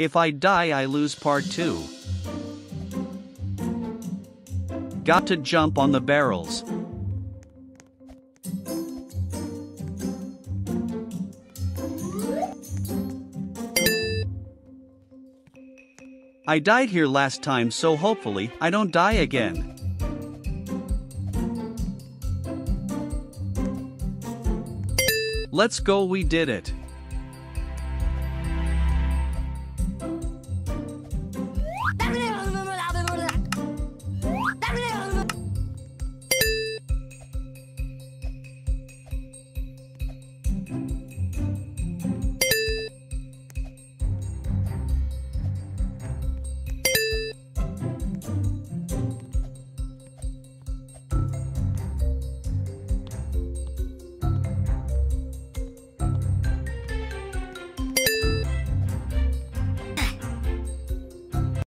If I die, I lose part 2. Got to jump on the barrels. I died here last time, so hopefully I don't die again. Let's go, we did it.